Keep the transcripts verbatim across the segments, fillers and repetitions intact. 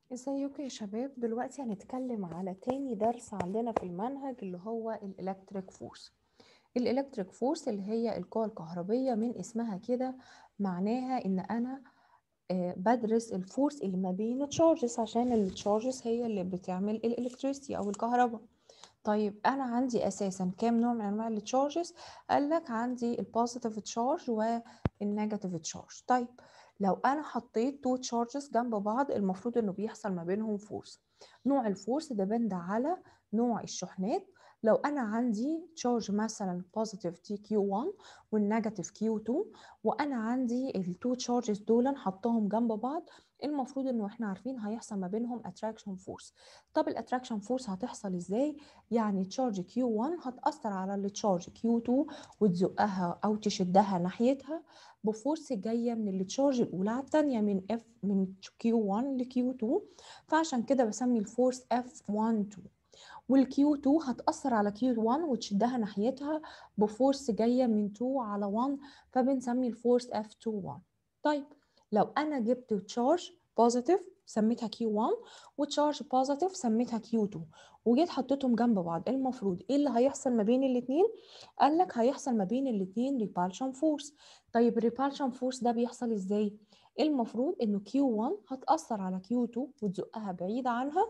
ازيكم يا شباب؟ دلوقتي هنتكلم على تاني درس عندنا في المنهج اللي هو الإلكتريك فورس. الإلكتريك فورس اللي هي القوة الكهربية، من اسمها كده معناها ان انا آه، بدرس الفورس اللي ما بين التشارجز، عشان التشارجز هي اللي بتعمل الإلكتريسيتي او الكهرباء. طيب انا عندي اساسا كام نوع من انواع التشارجز؟ قال لك عندي البوزيتيف تشارج والنيجاتيف تشارج. طيب لو انا حطيت تو تشارجز جنب بعض، المفروض انه بيحصل ما بينهم فورس. نوع الفورس ديبند على نوع الشحنات. لو انا عندي تشارج مثلا بوزيتيف تي كيو واحد والنيجاتيف كيو اتنين، وانا عندي التو تشارجز دول حطهم جنب بعض، المفروض انه احنا عارفين هيحصل ما بينهم اتراكشن فورس. طب الاتراكشن فورس هتحصل ازاي؟ يعني تشارج كيو واحد هتأثر على التشارج كيو اتنين وتزقها أو تشدها ناحيتها بفورس جاية من التشارج الأولى على الثانية، من F من كيو واحد لكيو اتنين، فعشان كده بسمي الفورس اف واحد اتنين. والكيو اتنين هتأثر على كيو واحد وتشدها ناحيتها بفورس جاية من اتنين على واحد، فبنسمي الفورس اف اتنين واحد. طيب لو أنا جبت تشارج بوزيتيف سميتها كيو واحد وتشارج بوزيتيف سميتها كيو اتنين وجيت حطيتهم جنب بعض، المفروض ايه اللي هيحصل ما بين الاثنين؟ قال لك هيحصل ما بين الاثنين ريبالشن فورس. طيب الريبالشن فورس ده بيحصل ازاي؟ المفروض انه كيو واحد هتأثر على كيو اتنين وتزقها بعيد عنها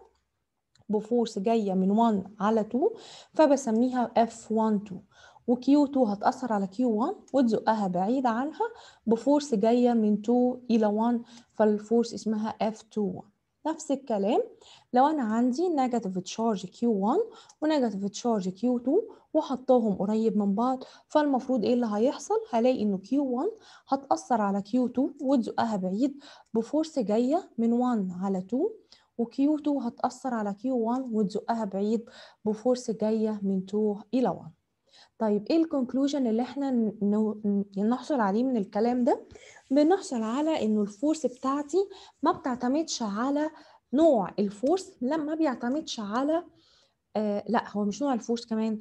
بفورس جايه من واحد على اتنين، فبسميها اف واحد اتنين. وكيو اتنين هتأثر على كيو واحد وتزقها بعيد عنها بفورس جايه من اتنين الى واحد، فالفورس اسمها اف اتنين واحد. نفس الكلام لو انا عندي نيجاتيف تشارج كيو واحد ونيجاتيف تشارج كيو اتنين وحطاهم قريب من بعض، فالمفروض ايه اللي هيحصل؟ هلاقي انه كيو واحد هتأثر على كيو اتنين وتزقها بعيد بفورس جايه من واحد على اتنين، وكيو اتنين هتأثر على كيو واحد وتزقها بعيد بفورس جاية من اتنين إلى واحد. طيب ايه الكونكلوجن اللي احنا نحصل عليه من الكلام ده؟ بنحصل على انه الفورس بتاعتي ما بتعتمدش على نوع الفورس، لا ما بيعتمدش على آه لا هو مش نوع الفورس كمان،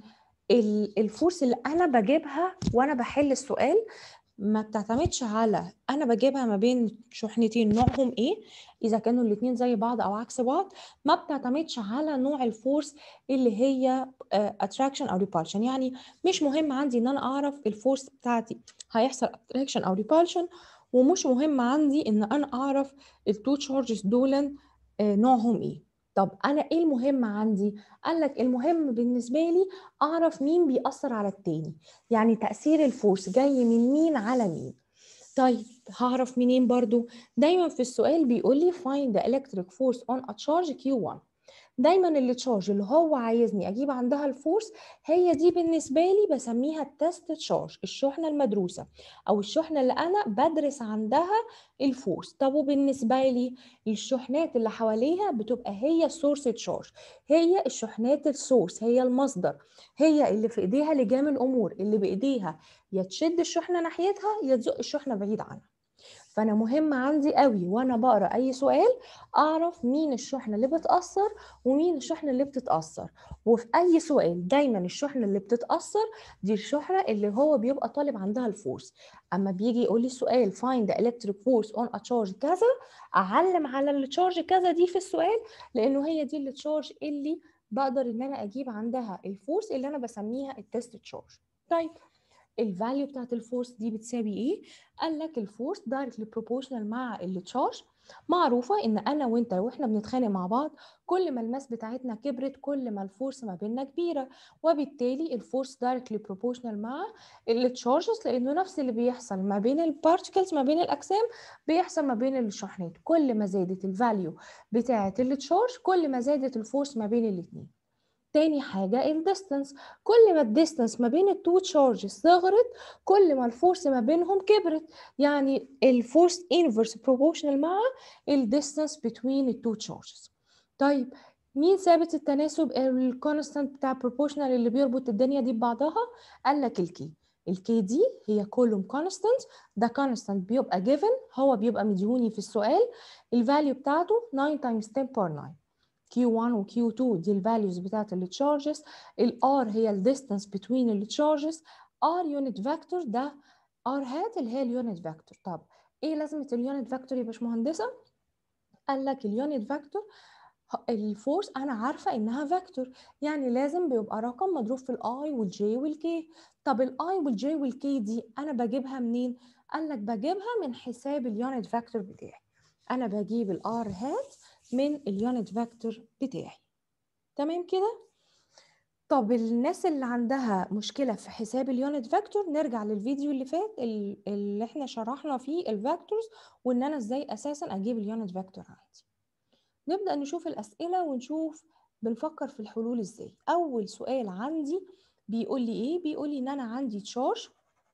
الفورس اللي انا بجيبها وانا بحل السؤال ما بتعتمدش على انا بجيبها ما بين شحنتين نوعهم ايه، اذا كانوا الاتنين زي بعض او عكس بعض. ما بتعتمدش على نوع الفورس اللي هي اتراكشن او ريبالشن. يعني مش مهم عندي ان انا اعرف الفورس بتاعتي هيحصل اتراكشن او ريبالشن، ومش مهم عندي ان انا اعرف التو تشارجز دول نوعهم ايه. طب انا ايه المهم عندي؟ قال لك المهم بالنسبه لي اعرف مين بيأثر على التاني، يعني تأثير الفورس جاي من مين على مين. طيب هعرف منين برضو؟ دايما في السؤال بيقول لي find the electric force on a charge كيو واحد. دايما اللي تشارج اللي هو عايزني اجيب عندها الفورس هي دي بالنسبه لي بسميها التست تشارج، الشحنه المدروسه او الشحنه اللي انا بدرس عندها الفورس. طب وبالنسبه لي الشحنات اللي حواليها بتبقى هي السورس تشارج، هي الشحنات السورس، هي المصدر، هي اللي في ايديها لجام الامور، اللي بايديها يا تشد الشحنه ناحيتها يا تزق الشحنه بعيد عنها. فانا مهم عندي قوي وانا بقرا اي سؤال اعرف مين الشحنه اللي بتاثر ومين الشحنه اللي بتتاثر. وفي اي سؤال دايما الشحنه اللي بتتاثر دي الشحنه اللي هو بيبقى طالب عندها الفورس. اما بيجي يقول لي السؤال find the electric force on a charge كذا، اعلم على التشارج كذا دي في السؤال، لانه هي دي التشارج اللي بقدر ان انا اجيب عندها الفورس اللي انا بسميها التست تشارج. طيب الفاليو بتاعت الفورس دي بتساوي ايه؟ قال لك الفورس دايركتلي بروبورشنال مع التشارج. معروفه ان انا وانت واحنا بنتخانق مع بعض كل ما الماس بتاعتنا كبرت كل ما الفورس ما بيننا كبيره، وبالتالي الفورس دايركتلي بروبورشنال مع التشارجز، لانه نفس اللي بيحصل ما بين البارتكلز ما بين الاجسام بيحصل ما بين الشحنات. كل ما زادت الفاليو بتاعت التشارج كل ما زادت الفورس ما بين الاثنين. تاني حاجة الديستانس، كل ما الديستانس ما بين التو تشارجز صغرت كل ما الفورس ما بينهم كبرت، يعني الفورس inverse proportional مع الديستانس between التو تشارجز. طيب مين ثابت التناسب الكونستانت بتاع proportional اللي بيربط الدنيا دي ببعضها؟ قال لك الكي. الكي دي هي كولوم كونستانت، ده كونستانت بيبقى given، هو بيبقى مديهوني في السؤال، الفاليو بتاعته تسعة times ten power nine. كيو واحد و كيو اتنين دي الفاليوز بتاعت التشارجز، الار هي الديستانس بتوين التشارجز، ار يونت فيكتور ده ار هات اللي هي اليونت فيكتور. طب ايه لازمه اليونت فيكتور يا باشمهندسه؟ قال لك اليونت فيكتور الفورس انا عارفه انها فيكتور، يعني لازم بيبقى رقم مضروب في الاي والجي والكي. طب الاي والجي والكي دي انا بجيبها منين؟ قال لك بجيبها من حساب اليونت فيكتور بتاعي. انا بجيب الار هات من اليونت فيكتور بتاعي. تمام كده؟ طب الناس اللي عندها مشكله في حساب اليونت فيكتور نرجع للفيديو اللي فات اللي احنا شرحنا فيه الفيكتورز وان انا ازاي اساسا اجيب اليونت فيكتور عندي. نبدأ نشوف الأسئلة ونشوف بنفكر في الحلول ازاي. أول سؤال عندي بيقول لي ايه؟ بيقول لي ان انا عندي تشارج،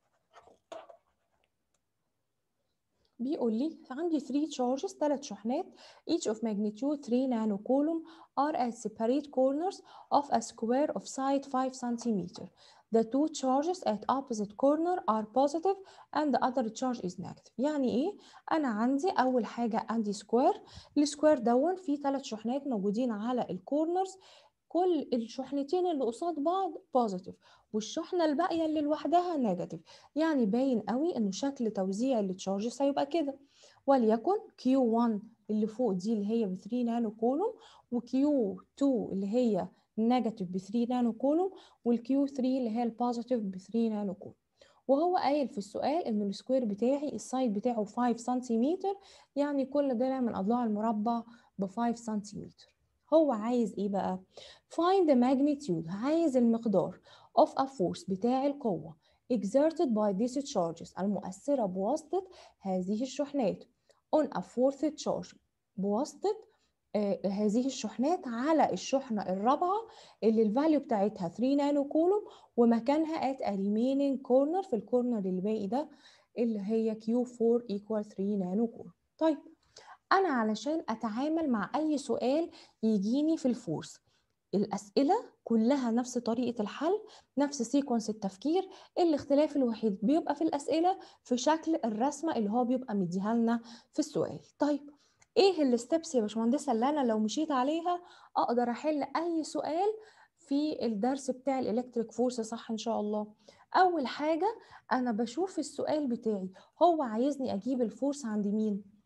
بيقول لي عندي three charges ثلاث شحنات each of magnitude three nano coulomb are at separate corners of a square of side five centimeters. The two charges at opposite corner are positive and the other charge is negative. يعني ايه؟ انا عندي اول حاجه عندي سكوير، السكوير دون فيه ثلاث شحنات موجودين على الكورنرز، كل الشحنتين اللي قصاد بعض بوزيتيف والشحنه الباقيه اللي لوحدها نيجاتيف. يعني باين قوي انه شكل توزيع التشارجز هيبقى كده. وليكن كيو واحد اللي فوق دي اللي هي ب ثلاثة نانو كولوم، وكيو اتنين اللي هي نيجاتيف ب ثلاثة نانو كولوم، والكيو تلاتة اللي هي البوزيتيف ب ثلاثة نانو كولوم. وهو قايل في السؤال ان السكوير بتاعي السايد بتاعه خمسة سنتيمتر، يعني كل ضلع من اضلاع المربع ب خمسة سنتيمتر. هو عايز ايه بقى؟ find the magnitude، عايز المقدار of a force بتاع القوة exerted by these charges المؤثرة بواسطة هذه الشحنات on a fourth charge، بواسطة آه هذه الشحنات على الشحنة الرابعة اللي الفاليو بتاعتها ثلاثة نانو كولوم ومكانها at a remaining corner، في الكورنر الباقي ده اللي هي كيو أربعة equal ثلاثة نانو كولوم. طيب أنا علشان أتعامل مع أي سؤال يجيني في الفورس، الأسئلة كلها نفس طريقة الحل، نفس سيكونس التفكير، الاختلاف الوحيد بيبقى في الأسئلة في شكل الرسمة اللي هو بيبقى مديها لنا في السؤال. طيب ايه الستبس يا باشمهندسة اللي انا لو مشيت عليها اقدر احل اي سؤال في الدرس بتاع الالكتريك فورس صح ان شاء الله؟ اول حاجة انا بشوف السؤال بتاعي هو عايزني اجيب الفورس عند مين؟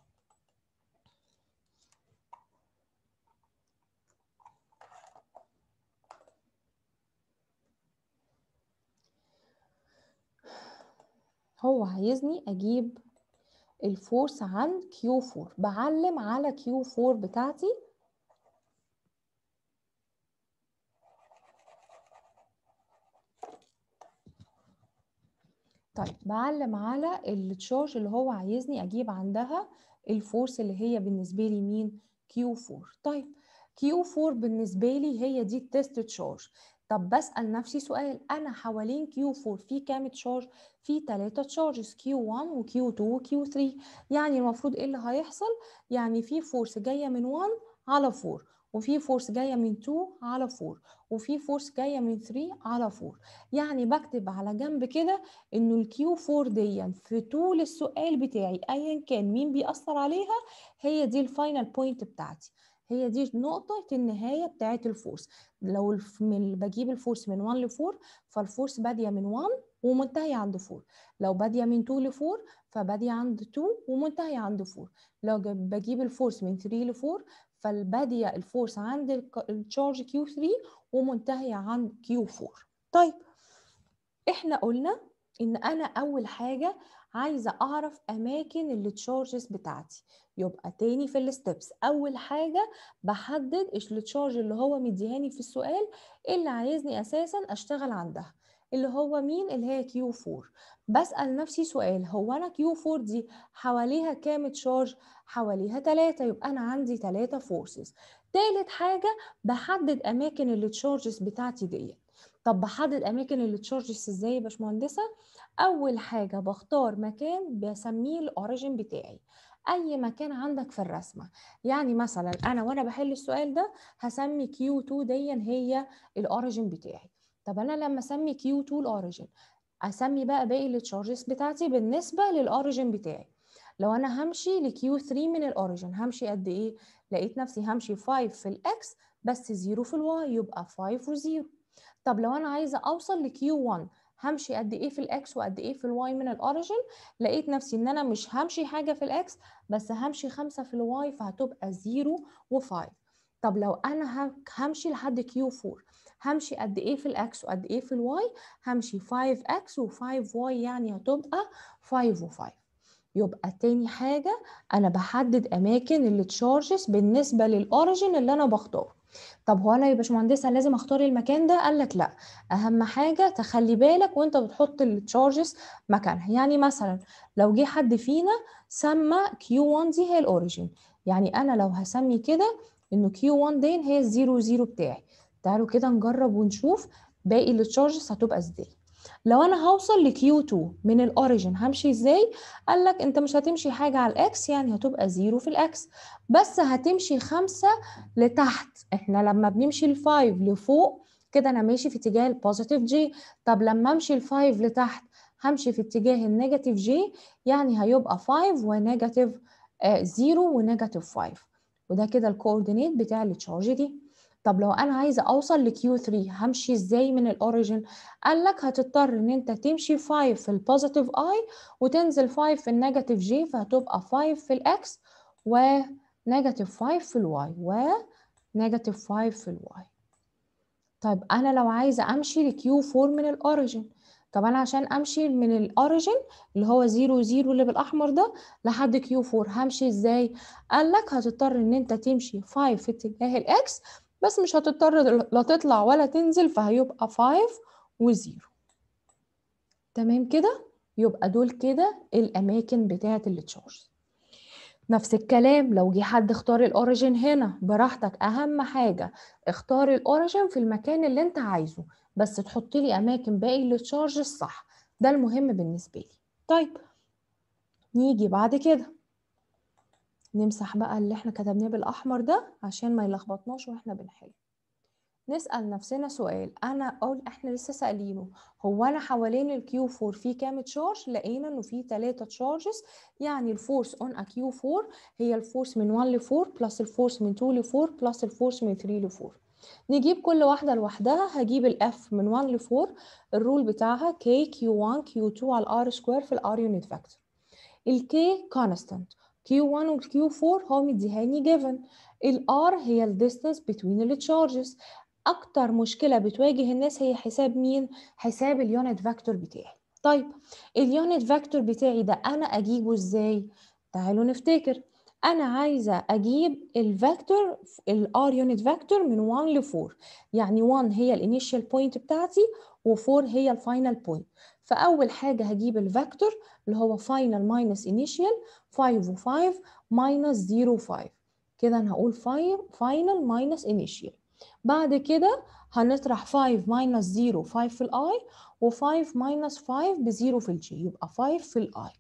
هو عايزني اجيب الفورس عند كيو أربعة، بعلم على كيو أربعة بتاعتي طيب بعلم على التشارج اللي هو عايزني اجيب عندها الفورس اللي هي بالنسبه لي مين؟ كيو أربعة. طيب كيو أربعة بالنسبه لي هي دي التست تشارج. طب بسأل نفسي سؤال، انا حوالين كيو أربعة في كام تشارج؟ في ثلاثة تشارجز كيو واحد وكيو اتنين وكيو تلاتة. يعني المفروض ايه اللي هيحصل؟ يعني في فورس جايه من واحد على أربعة، وفي فورس جايه من اتنين على أربعة، وفي فورس جايه من تلاتة على أربعة. يعني بكتب على جنب كده انه الكيو أربعة دي في طول السؤال بتاعي ايا كان مين بيأثر عليها هي دي الفاينل بوينت بتاعتي، هي دي نقطة النهاية بتاعت الفورس. لو من بجيب الفورس من واحد ل أربعة فالفورس بادية من واحد ومنتهية عند أربعة، لو بادية من اتنين ل أربعة فبادية عند اتنين ومنتهية عند أربعة، لو بجيب الفورس من تلاتة ل أربعة فالبادية الفورس عند التشارج كيو تلاتة ومنتهية عند كيو أربعة. طيب احنا قلنا ان انا اول حاجة عايزة اعرف اماكن التشارجز بتاعتي. يبقى تاني في الستبس اول حاجة بحدد التشارج اللي هو مديهاني في السؤال اللي عايزني اساسا اشتغل عندها اللي هو مين؟ اللي هي كيو أربعة. بسأل نفسي سؤال، هو انا كيو أربعة دي حواليها كام تشارج؟ حواليها ثلاثة، يبقى انا عندي ثلاثة فورسز. تالت حاجة بحدد اماكن التشارجز بتاعتي دي. طب بحدد اماكن التشارجز ازاي يا باشمهندسه؟ اول حاجه بختار مكان بسميه الاوريجين بتاعي، اي مكان عندك في الرسمه. يعني مثلا انا وانا بحل السؤال ده هسمي كيو اتنين دي هي الاوريجين بتاعي. طب انا لما اسمي كيو اتنين الاوريجين اسمي بقى باقي التشارجز بتاعتي بالنسبه للاوريجين بتاعي. لو انا همشي لكيو تلاتة من الاوريجين همشي قد ايه؟ لقيت نفسي همشي خمسة في الاكس بس صفر في الواي، يبقى خمسة و0. طب لو انا عايزه اوصل لكيو واحد همشي قد ايه في الاكس وقد ايه في الواي من الاوريجن. لقيت نفسي ان انا مش همشي حاجه في الاكس بس همشي خمسة في الواي، فهتبقى زيرو وفايف. طب لو انا همشي لحد كيو فور همشي قد ايه في الاكس وقد ايه في الواي؟ همشي خمسة اكس و5 واي، يعني هتبقى خمسة و5. يبقى تاني حاجة أنا بحدد أماكن التشارجز بالنسبة للأوريجين اللي أنا بختاره. طب هو أنا يا باشمهندسة لازم أختار المكان ده؟ قالك لأ، أهم حاجة تخلي بالك وأنت بتحط التشارجز مكانها. يعني مثلا لو جه حد فينا سمى كيو واحد دي هي الأوريجين، يعني أنا لو هسمي كده إنه كيو واحد دي هي الزيرو زيرو بتاعي. تعالوا كده نجرب ونشوف باقي التشارجز هتبقى إزاي. لو انا هوصل لكيو تو من الاوريجين همشي ازاي؟ قال لك انت مش هتمشي حاجه على الاكس، يعني هتبقى زيرو في الاكس، بس هتمشي خمسة لتحت. احنا لما بنمشي الفايف لفوق كده انا ماشي في اتجاه البوزيتيف جي. طب لما امشي الفايف لتحت همشي في اتجاه النيجاتيف جي، يعني هيبقى خمسة ونيجاتيف زيرو ونيجاتيف خمسة، وده كده الكوردينيت بتاع التشارج دي. طب لو انا عايزه اوصل لكيو ثري همشي ازاي من الاوريجين؟ قال لك هتضطر ان انت تمشي خمسة في البوزيتيف اي وتنزل خمسة في النيجاتيف جي، فهتبقى خمسة في الاكس ونيجاتيف خمسة في الواي ونيجاتيف خمسة في الواي. طيب انا لو عايزه امشي لكيو فور من الاوريجين، طب انا عشان امشي من الاوريجين اللي هو زيرو زيرو اللي بالاحمر ده لحد كيو فور همشي ازاي؟ قال لك هتضطر ان انت تمشي خمسة في اتجاه الاكس، بس مش هتضطر لا تطلع ولا تنزل، فهيبقى خمسة وزيرو. تمام كده؟ يبقى دول كده الاماكن بتاعه التشارج. نفس الكلام لو جه حد اختار الاوريجين هنا براحتك، اهم حاجه اختار الاوريجين في المكان اللي انت عايزه، بس تحط لي اماكن باقي التشارج الصح، ده المهم بالنسبه لي. طيب نيجي بعد كده نمسح بقى اللي احنا كتبناه بالاحمر ده عشان ما يلخبطناش واحنا بنحل. نسأل نفسنا سؤال، انا اقول احنا لسه سألينه هو انا حوالين الكيو فور في كام تشارج؟ لقينا انه في ثلاثة تشارجز، يعني الفورس اون ا كيو فور هي الفورس من واحد ل فور بلس الفورس من اتنين ل فور بلس الفورس من تلاتة ل فور. نجيب كل واحدة لوحدها. هجيب الاف من واحد ل فور، الرول بتاعها كي كيو واحد كيو تو على الار سكوير في الار يونت فاكتور. الكي كونستانت، كيو واحد والكيو فور هو مديهاني جيفن. الار هي الديستانس بين التشارجز. اكتر مشكله بتواجه الناس هي حساب مين؟ حساب اليونت فاكتور بتاعي. طيب اليونت فاكتور بتاعي ده انا اجيبه ازاي؟ تعالوا نفتكر. انا عايزه اجيب الفاكتور الار يونت فاكتور من واحد ل فور، يعني واحد هي الانيشال بوينت بتاعتي و4 هي الفاينل بوينت. فاول حاجه هجيب الفاكتور اللي هو فاينل ماينس انيشال، خمسة و5 ماينس صفر و5، كده انا هقول خمسة فاينل ماينس انيشال. بعد كده هنطرح خمسة ماينس صفر خمسة في الاي و5 ماينس خمسة بزيرو في الجي، يبقى خمسة في الاي.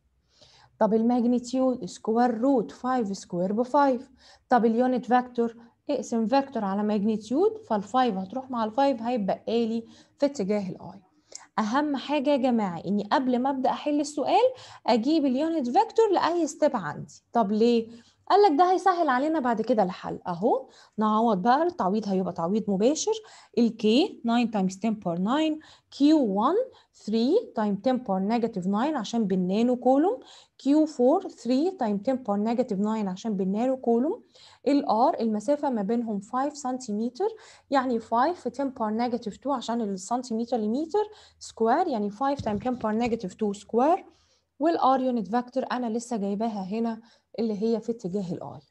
طب الماجنتيود سكوير روت خمسة سكوير ب خمسة. طب اليونت فاكتور اقسم فاكتور على ماجنتيود، فالفايف هتروح مع الفايف هيبقى لي في اتجاه الاي. اهم حاجه يا جماعه اني قبل ما ابدا احل السؤال اجيب اليونت فيكتور لاي ستيب عندي. طب ليه؟ قال لك ده هيسهل علينا بعد كده الحل. اهو نعوض بقى، التعويض هيبقى تعويض مباشر. الكي تسعة تايمز عشرة باور تسعة، كيو واحد تلاتة تايمز عشرة باور نيجاتيف تسعة عشان بالنانو كولوم، كيو فور تلاتة تايمز عشرة باور نيجاتيف تسعة عشان بالنانو كولوم. الار المسافه ما بينهم خمسة سنتيمتر، يعني خمسة في عشرة باور نيجاتيف اتنين عشان السنتيمتر لمتر سكوير، يعني خمسة تايمز عشرة باور نيجاتيف اتنين سكوير. والار يونت فاكتور انا لسه جايباها هنا اللي هي في اتجاه الاي.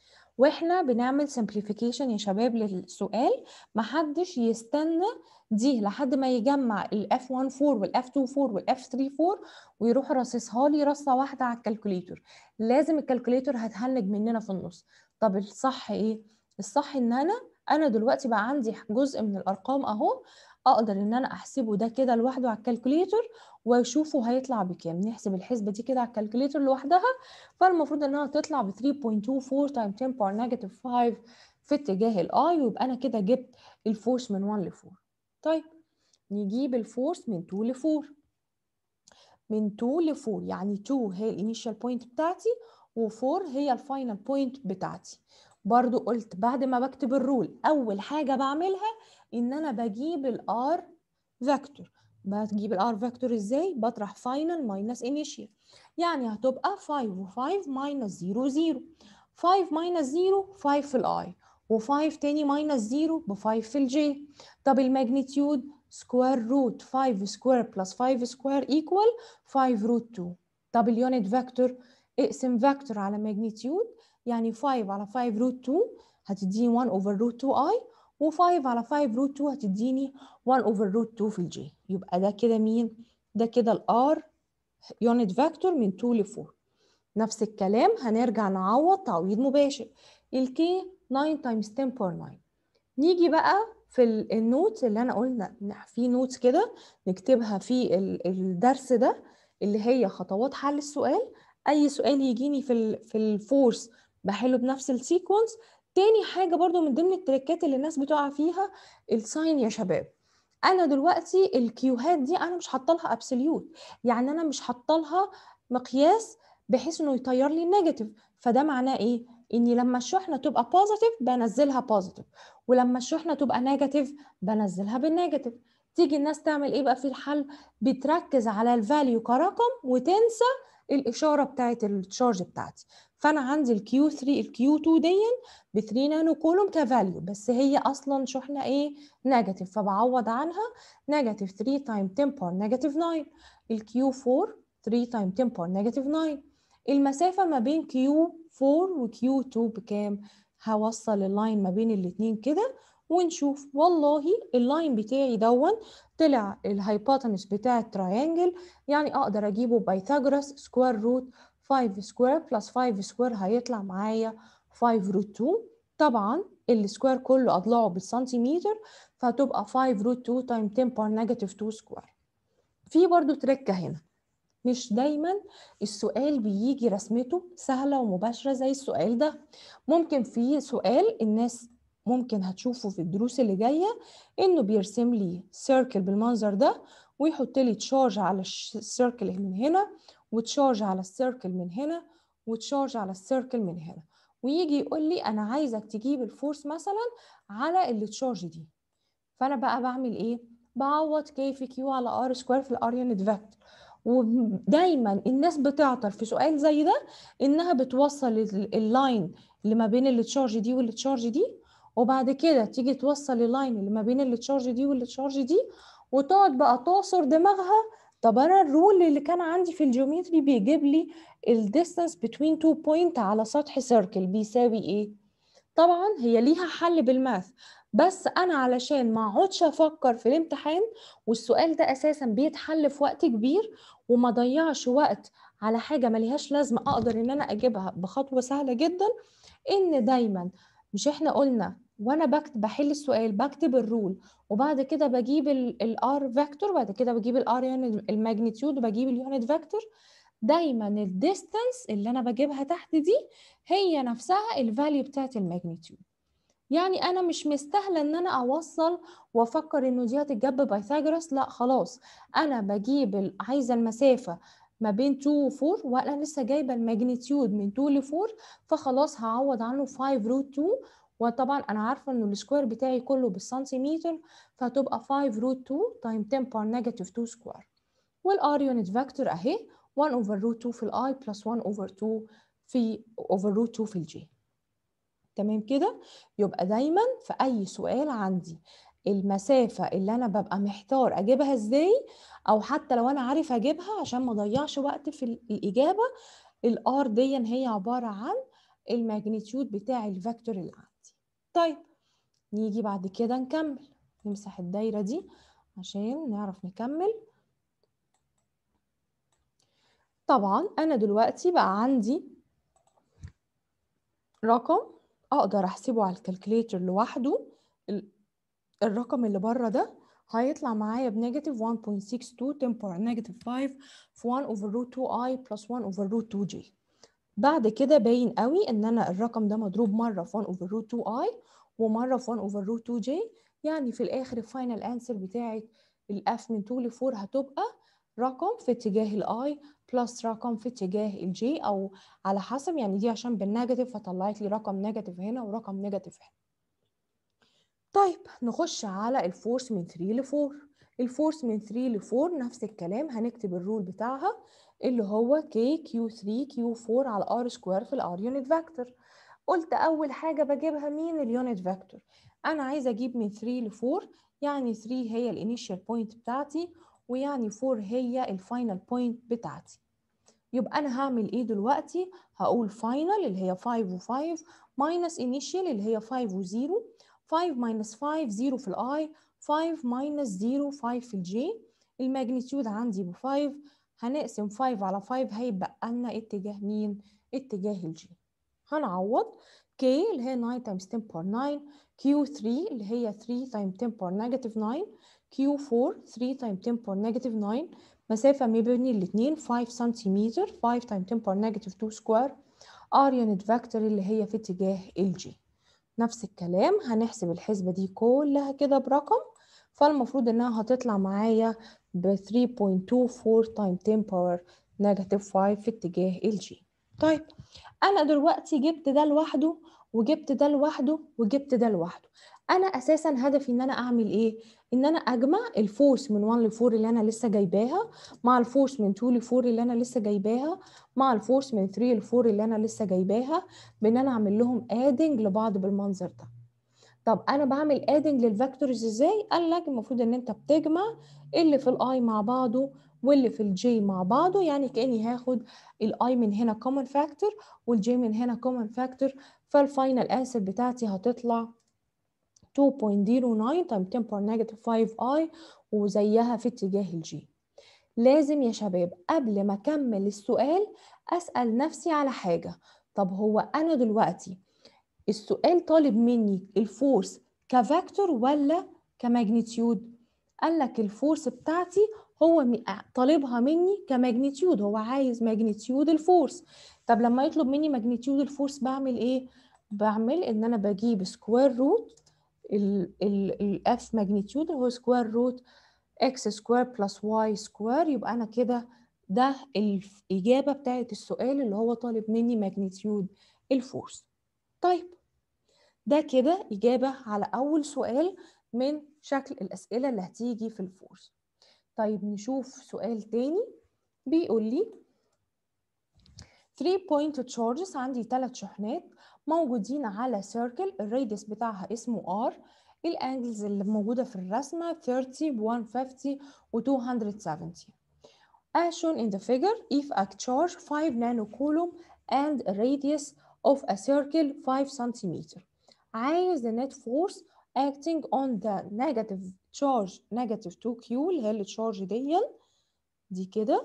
واحنا بنعمل سمبليفيكيشن يا شباب للسؤال، محدش يستنى دي لحد ما يجمع الاف واحد اربعة والاف اتنين اربعة والاف تلاتة اربعة ويروح راصصها لي رصه واحده على الكالكوليتر. لازم الكالكوليتر هتهنج مننا في النص. طب الصح ايه؟ الصح ان انا انا دلوقتي بقى عندي جزء من الارقام اهو، اقدر ان انا احسبه ده كده لوحده على الكالكوليتر واشوفه هيطلع بكام. نحسب الحسبه دي كده على الكالكوليتر لوحدها، فالمفروض انها تطلع ب تلاتة فاصلة اتنين اربعة تايمز عشرة باور نيجاتيف خمسة في اتجاه الاي، ويبقى انا كده جبت الفورس من واحد ل اربعة. طيب نجيب الفورس من اتنين ل اربعة. من اتنين ل اربعة يعني اتنين هي الانيشال بوينت بتاعتي و4 هي الفاينل بوينت بتاعتي. برضو قلت بعد ما بكتب الرول اول حاجه بعملها ان انا بجيب الار فيكتور. بتجيب الار فيكتور ازاي؟ بطرح فاينل ماينس انيشيال، يعني هتبقى خمسة و5 ماينس صفر صفر. خمسة ماينس صفر خمسة في الاي، و5 تاني ماينس صفر ب خمسة في الجي. طب الماجنتيود سكوير روت خمسة سكوير بلس خمسة سكوير ايكوال خمسة روت اتنين. طب اليونت فيكتور، اقسم فيكتور على ماجنتيود، يعني خمسة على خمسة روت اتنين هتديني واحد اوفر روت اتنين اي، و5 على خمسة روت اتنين هتديني واحد اوفر روت اتنين في الجي. يبقى ده كده مين؟ ده كده الار يونت فيكتور من اتنين ل اربعة. نفس الكلام هنرجع نعوض تعويض مباشر. الكي تسعة تايمز عشرة باور تسعة. نيجي بقى في النوت اللي انا قلنا في نوتس كده نكتبها في الدرس ده، اللي هي خطوات حل السؤال. اي سؤال يجيني في ال في الفورس بحله بنفس السيكونس. تاني حاجه برضو من ضمن التريكات اللي الناس بتقع فيها، الساين يا شباب. انا دلوقتي الكيوهات دي انا مش حاطه لها ابسوليوت، يعني انا مش حاطه لها مقياس بحيث انه يطير لي النيجاتيف. فده معناه ايه؟ اني لما الشحنه تبقى بوزيتيف بنزلها بوزيتيف، ولما الشحنه تبقى نيجاتيف بنزلها بالنيجاتيف. تيجي الناس تعمل ايه بقى في الحل؟ بتركز على الفاليو كرقم وتنسى الاشاره بتاعت التشارج بتاعتي. فانا عندي الكيو تلاتة الكيو اتنين دي ب تلاتة نانو كولوم كفاليو، بس هي اصلا شحنه ايه؟ نيجاتيف، فبعوض عنها نيجاتيف تلاتة تايم عشرة باور نيجاتيف تسعة. الكيو اربعة تلاتة تايم عشرة باور نيجاتيف تسعة. المسافه ما بين كيو اربعة وكيو اتنين بكام؟ هوصل اللاين ما بين الاتنين كده ونشوف. والله اللاين بتاعي دون طلع الهايبوتنس بتاع التراينجل، يعني اقدر اجيبه بايثاغورس سكوير روت خمسة سكوير بلس خمسة سكوير هيطلع معايا خمسة روت اتنين. طبعا السكوير كله اضلاعه بالسنتيمتر، فهتبقى خمسة روت اتنين تايم عشرة باور نيجاتيف اتنين سكوير. في برضو تركه هنا، مش دايما السؤال بيجي رسمته سهلة ومباشرة زي السؤال ده. ممكن في سؤال الناس ممكن هتشوفه في الدروس اللي جاية انه بيرسم لي سيركل بالمنظر ده، ويحط لي تشارج على السيركل من هنا، وتشارج على السيركل من هنا، وتشارج على السيركل من هنا، ويجي يقول لي انا عايزك تجيب الفورس مثلا على التشارج دي. فانا بقى بعمل ايه؟ بعوض كي في كيو على ار سكوير في الار يونت فيكتور. ودايما الناس بتعطل في سؤال زي ده انها بتوصل اللاين اللي ما بين التشارج دي والتشارج دي، وبعد كده تيجي توصل اللاين اللي ما بين التشارج دي والتشارج دي، وتقعد بقى تعصر دماغها. طب انا الرول اللي كان عندي في الجيومتري بيجيب لي الديستانس بين تو بوينت على سطح سيركل بيساوي ايه؟ طبعا هي ليها حل بالماث، بس انا علشان ما اقعدش افكر في الامتحان، والسؤال ده اساسا بيتحل في وقت كبير، وما ضيعش وقت على حاجه مليهاش لازمه اقدر ان انا اجيبها بخطوه سهله جدا. ان دايما مش احنا قلنا وانا بكتب بحل السؤال بكتب الرول، وبعد كده بجيب الار فيكتور، بعد كده بجيب الار الماجنتيود وبجيب اليونت فيكتور. دايما الديستانس اللي انا بجيبها تحت دي هي نفسها الفاليو بتاعت الماجنتيود. يعني انا مش مستاهله ان انا اوصل وافكر انه دي هتتجاب بايثاغورس، لا خلاص. انا بجيب عايزه المسافه ما بين اتنين و اربعة، وانا لسه جايبه الماجنتيود من اتنين ل اربعة، فخلاص هعوض عنه خمسة روت اتنين. وطبعا انا عارفه انه السكوير بتاعي كله بالسنتيمتر، فهتبقى خمسة روت اتنين تايم عشرة باور نيجاتيف اتنين سكوير. والار يونت فيكتور اهي واحد اوفر روت اتنين في الاي بلس واحد اوفر اتنين في اوفر روت اتنين في الجي. تمام كده؟ يبقى دايما في اي سؤال عندي المسافه اللي انا ببقى محتار اجيبها ازاي، او حتى لو انا عارف اجيبها عشان ما اضيعش وقت في الاجابه، الار دي هي عباره عن الماجنتيود بتاع الفيكتور اللي عندي. طيب نيجي بعد كده نكمل، نمسح الدايره دي عشان نعرف نكمل. طبعا انا دلوقتي بقى عندي رقم اقدر احسبه على الكالكوليتر لوحده. الرقم اللي بره ده هيطلع معايا بنيجاتيف واحد فاصلة ستة اتنين تمبور نيجاتيف خمسة في واحد اوفر روت اتنين اي بلس واحد اوفر روت اتنين جي. بعد كده باين قوي ان انا الرقم ده مضروب مره في واحد اوفر روت اتنين اي ومره في واحد اوفر روت اتنين جي، يعني في الاخر الفاينل انسر بتاعت الاف من اتنين ل اربعة هتبقى رقم في اتجاه الاي بلس رقم في اتجاه الجي، او على حسب، يعني دي عشان بالنيجاتيف فطلعت لي رقم نيجاتيف هنا ورقم نيجاتيف هنا. طيب نخش على الفورس من تلاتة ل اربعة. الفورس من ثري ل فور نفس الكلام، هنكتب الرول بتاعها اللي هو كي كيو ثري كيو فور على ار سكوير في الار يونت فيكتور. قلت اول حاجه بجيبها مين؟ اليونت فيكتور. انا عايزه اجيب من ثري ل فور، يعني ثري هي الانيشال بوينت بتاعتي ويعني فور هي الفاينل بوينت بتاعتي. يبقى انا هعمل ايه دلوقتي؟ هقول فاينل اللي هي فايف و5 ماينس انيشال اللي هي فايف و0، فايف ماينس فايف زيرو في الاي، فايف ماينس زيرو فايف في الجي. الماجنتيود عندي ب فايف، هنقسم فايف على فايف هيبقى لنا اتجاه مين؟ اتجاه الجي. هنعوض K اللي هي ناين تايمز عشرة باور ناين، كيو ثري اللي هي ثري تايمز عشرة باور نيجاتيف ناين، كيو فور ثري تايمز عشرة باور نيجاتيف ناين، مسافة ما بين الاثنين خمسة سنتيمتر، خمسة تايمز عشرة باور نيجاتيف تو سكوير، ار يونت فيكتور اللي هي في اتجاه الجي. نفس الكلام هنحسب الحسبة دي كلها كده برقم، فالمفروض انها هتطلع معايا ب ثري بوينت تو فور تايمز عشرة باور نيجاتيف خمسة في اتجاه الجي. طيب انا دلوقتي جبت ده لوحده وجبت ده لوحده وجبت ده لوحده. انا اساسا هدفي ان انا اعمل ايه؟ ان انا اجمع الفورس من واحد ل فور اللي انا لسه جايباها مع الفورس من اتنين ل فور اللي انا لسه جايباها مع الفورس من ثري ل فور اللي انا لسه جايباها، بان انا اعمل لهم ادنج لبعض بالمنظر ده. طب انا بعمل ادنج للفاكتورز ازاي؟ قال لك المفروض ان انت بتجمع اللي في الاي مع بعضه واللي في الجي مع بعضه، يعني كاني هاخد الاي من هنا كومن فاكتور والجي من هنا كومن فاكتور، فالفاينل انسر بتاعتي هتطلع تو بوينت زيرو ناين تايم عشرة باور نيجاتيف فايف اي وزيها في اتجاه الجي. لازم يا شباب قبل ما اكمل السؤال اسال نفسي على حاجه. طب هو انا دلوقتي السؤال طالب مني الفورس كفاكتور ولا كماجنتيود؟ قال لك الفورس بتاعتي هو طالبها مني كماجنتيود، هو عايز ماجنتيود الفورس. طب لما يطلب مني ماجنتيود الفورس بعمل ايه؟ بعمل ان انا بجيب سكوير روت الاف ماجنتيود اللي هو سكوير روت اكس سكوير بلس واي سكوير، يبقى انا كده ده الاجابه بتاعت السؤال اللي هو طالب مني ماجنتيود الفورس. طيب ده كده إجابة على أول سؤال من شكل الأسئلة اللي هتيجي في الفورس. طيب نشوف سؤال تاني بيقول لي ثري point charges، عندي ثلاث شحنات موجودين على سيركل الراديوس بتاعها اسمه R، الانجلز اللي موجودة في الرسمة ثيرتي و مية وخمسين و تو سفنتي. As shown in the figure, if a charge five nanocoulomb and a radius of a circle five centimeter. عايز the net force acting on the negative charge negative two Q اللي هي التشارج دي دي كده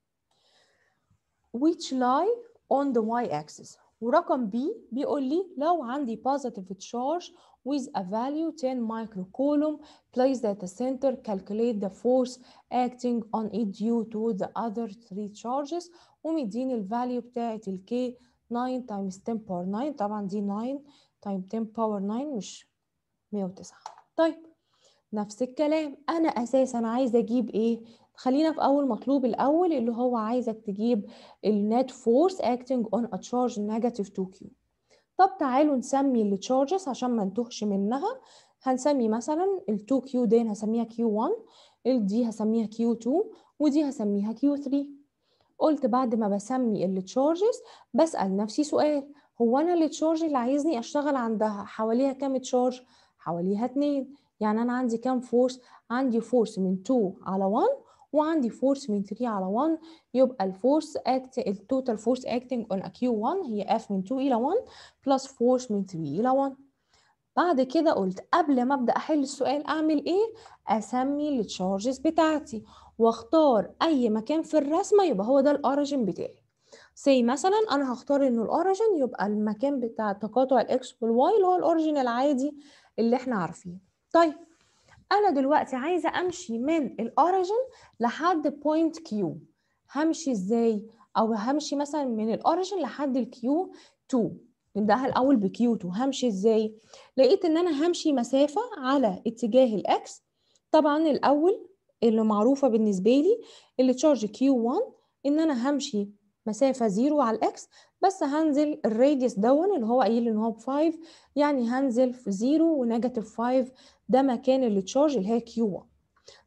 which lie on the y-axis. ورقم B بيقول لي لو عندي positive charge with a value ten microcoulomb placed at the center, calculate the force acting on it due to the other three charges. ومديني الفاليو بتاعت ال K nine times ten power nine، طبعا دي nine times ten power nine مش مية وتسعة. طيب نفس الكلام انا اساسا عايزه اجيب ايه؟ خلينا في اول مطلوب الاول اللي هو عايزك تجيب النت فورس acting on a charge negative two Q. طب تعالوا نسمي التشارجز عشان ما نتوهش منها. هنسمي مثلا ال two Q دي هسميها كيو ون، دي هسميها كيو تو، ودي هسميها كيو ثري. قلت بعد ما بسمي التشارجز بسأل نفسي سؤال، هو انا التشارج اللي عايزني اشتغل عندها حواليها كام تشارج؟ حواليها اتنين، يعني انا عندي كام فورس؟ عندي فورس من تو على ون وعندي فورس من ثري على ون، يبقى الفورس اكت التوتال فورس اكتنج اون كيو ون هي اف من تو الى ون بلس فورس من ثري الى ون. بعد كده قلت قبل ما ابدا احل السؤال اعمل ايه؟ اسمي التشارجز بتاعتي واختار اي مكان في الرسمه يبقى هو ده الاوريجين بتاعي. سي مثلا انا هختار انه الاوريجين يبقى المكان بتاع تقاطع الاكس والواي اللي هو الاوريجين العادي اللي احنا عارفينه. طيب انا دلوقتي عايزه امشي من الاوريجين لحد بوينت كيو، همشي ازاي؟ او همشي مثلا من الاوريجين لحد الكيو تو، نبداها الاول بكيو تو. همشي ازاي؟ لقيت ان انا همشي مسافه على اتجاه الاكس. طبعا الاول اللي معروفه بالنسبه لي اللي تشارج كيو ون ان انا همشي مسافه زيرو على الاكس، بس هنزل الراديوس دون اللي هو قايل ان هو ب خمسة، يعني هنزل في زيرو ونيجاتيف خمسة، ده مكان التشارج اللي هي كيو ون.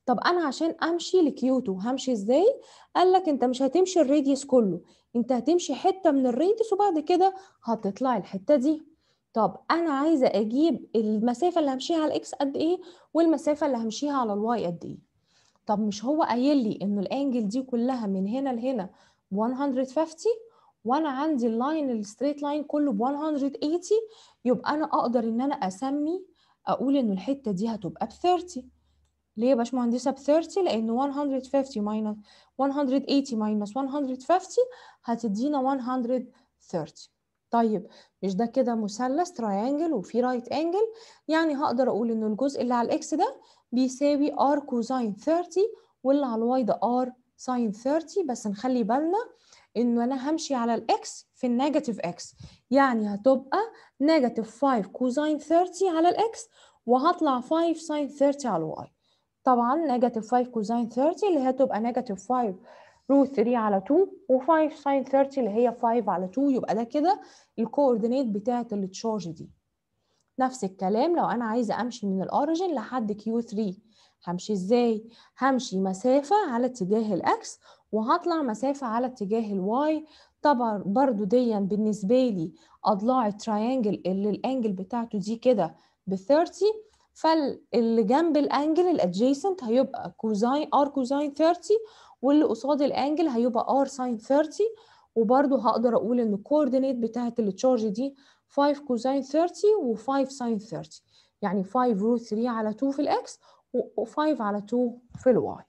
طب انا عشان امشي لكيو اتنين همشي ازاي؟ قال لك انت مش هتمشي الراديوس كله، انت هتمشي حته من الراديوس وبعد كده هتطلع الحته دي. طب انا عايزه اجيب المسافه اللي همشيها على الاكس قد ايه والمسافه اللي همشيها على الواي قد ايه. طب مش هو قايل لي ان الانجل دي كلها من هنا لهنا ب مية وخمسين، وانا عندي اللاين الستريت لاين كله ب مية وتمانين، يبقى انا اقدر ان انا اسمي اقول ان الحته دي هتبقى ب تلاتين. ليه يا باشمهندسه ب تلاتين؟ لان مية وخمسين ماينس مية وتمانين ماينس مية وخمسين هتدينا مية وتلاتين. طيب مش ده كده مثلث تراينجل وفي رايت انجل؟ يعني هقدر اقول ان الجزء اللي على الاكس ده بيساوي ار كوزين تلاتين، واللي على الواي ده ار ساين تلاتين. بس نخلي بالنا انه انا همشي على الاكس في النيجاتيف اكس، يعني هتبقى نيجاتيف خمسة كوزين تلاتين على الاكس وهطلع خمسة ساين تلاتين على الواي. طبعا نيجاتيف خمسة كوزين تلاتين اللي هتبقى نيجاتيف خمسة روت تلاتة على اتنين و5 ساين تلاتين اللي هي خمسة على اتنين. يبقى ده كده الكوردينيت بتاعه التشارج دي. نفس الكلام لو انا عايزه امشي من الاوريجين لحد كيو تلاتة همشي ازاي؟ همشي مسافه على اتجاه الاكس وهطلع مسافه على اتجاه الواي. طبعا برضو ديا بالنسبه لي اضلاع التراينجل اللي الانجل بتاعته دي كده ب تلاتين، فاللي جنب الانجل الادجيسنت هيبقى كوزين ار كوزين تلاتين، واللي قصاد الانجل هيبقى ار ساين تلاتين. وبرضو هقدر اقول ان الكوردينيت بتاعه التشارج دي خمسة كوزين تلاتين و5 ساين تلاتين، يعني خمسة روت تلاتة على اتنين في الاكس و5 على اتنين في الواي.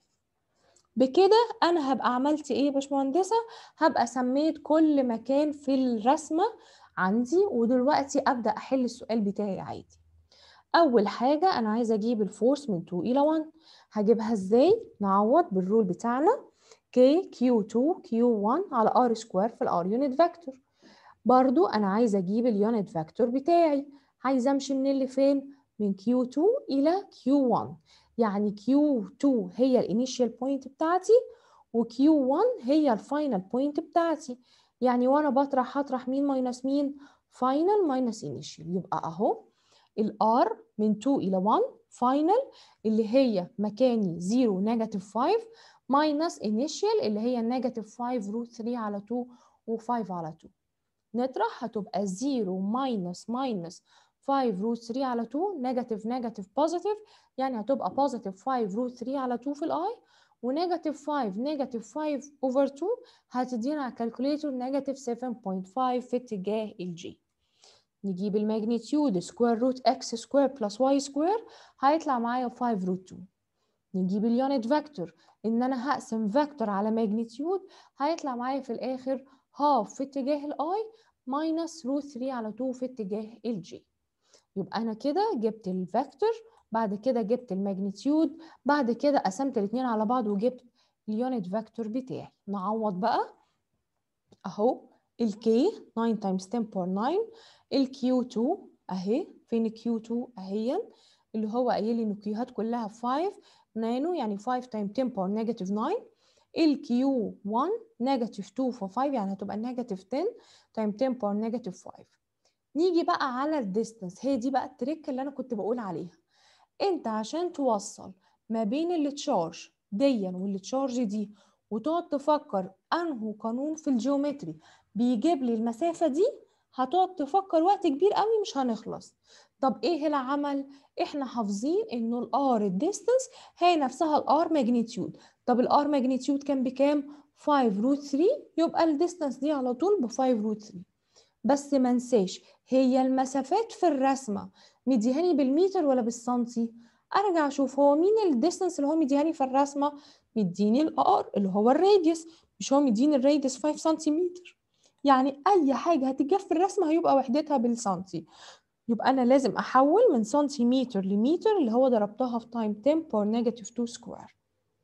بكده انا هبقى عملت ايه يا باشمهندسه؟ هبقى سميت كل مكان في الرسمه عندي، ودلوقتي ابدا احل السؤال بتاعي عادي. اول حاجه انا عايزه اجيب الفورس من اتنين الى واحد. هجيبها ازاي؟ نعوض بالرول بتاعنا كي كيو اتنين كيو واحد على ار سكوير في الار يونت فيكتور. برضو انا عايزه اجيب اليونت فاكتور بتاعي، عايزه امشي من اللي فين؟ من كيو اتنين الى كيو واحد. يعني كيو اتنين هي الانيشال بوينت بتاعتي وكيو واحد هي الفاينل بوينت بتاعتي. يعني وانا بطرح هطرح مين ماينس مين؟ فاينل ماينس انيشال. يبقى اهو الار من اتنين الى واحد فاينل اللي هي مكاني صفر نيجاتيف خمسة ماينس انيشال اللي هي نيجاتيف خمسة روت تلاتة على اتنين و5 على اتنين. نطرح هتبقى صفر ماينس ماينس خمسة روت تلاتة على اتنين نيجاتيف نيجاتيف بوزيتيف، يعني هتبقى بوزيتيف خمسة روت تلاتة على اتنين في الاي، ونيجاتيف خمسة نيجاتيف خمسة اوفر اتنين هتدينا على الكالكوليتور نيجاتيف سبعة فاصلة خمسة في اتجاه الجي. نجيب الماجنتيود سكوير روت اكس سكوير بلس واي سكوير هيطلع معايا خمسة روت اتنين. نجيب اليونت فيكتور ان انا هقسم فيكتور على ماجنتيود هيطلع معايا في الاخر هاف في اتجاه الاي ماينس روت تلاتة على اتنين في اتجاه الجي. يبقى انا كده جبت الفيكتور، بعد كده جبت الماجنتيود، بعد كده قسمت الاثنين على بعض وجبت اليونت فيكتور بتاعي. نعوض بقى اهو الكي تسعة تايمز عشرة باور تسعة، الكيو اتنين اهي، فين الكيو اتنين اهي اللي هو قايل لي ان الكيوهات كلها خمسة نانو يعني خمسة تايمز عشرة باور نيجاتيف تسعة، الكيو واحد نيجاتيف اتنين في خمسة يعني هتبقى نيجاتيف عشرة تايمز عشرة باور نيجاتيف خمسة. نيجي بقى على الديستانس، هي دي بقى التريك اللي انا كنت بقول عليها. انت عشان توصل ما بين التشارج ديا والتشارج دي وتقعد تفكر انه قانون في الجيومتري بيجيب لي المسافه دي، هتقعد تفكر وقت كبير قوي مش هنخلص. طب ايه العمل؟ احنا حافظين انه الار الديستانس هي نفسها الار ماجنتيود. طب الار ماجنتيود كان بكام؟ خمسة روت تلاتة، يبقى الديستانس دي على طول ب خمسة روت تلاتة. بس ما انساش هي المسافات في الرسمه مديهاني بالمتر ولا بالسنتي؟ ارجع اشوف هو مين الديستانس اللي هو مديهاني في الرسمه. مديني الار اللي هو الراديوس، مش هو مديني الراديوس خمسة سنتيمتر. يعني اي حاجه هتتجاب في الرسمه هيبقى وحدتها بالسنتي. يبقى انا لازم احول من سنتيمتر لمتر اللي هو ضربتها في تايم عشرة باور نيجاتيف اتنين سكوير،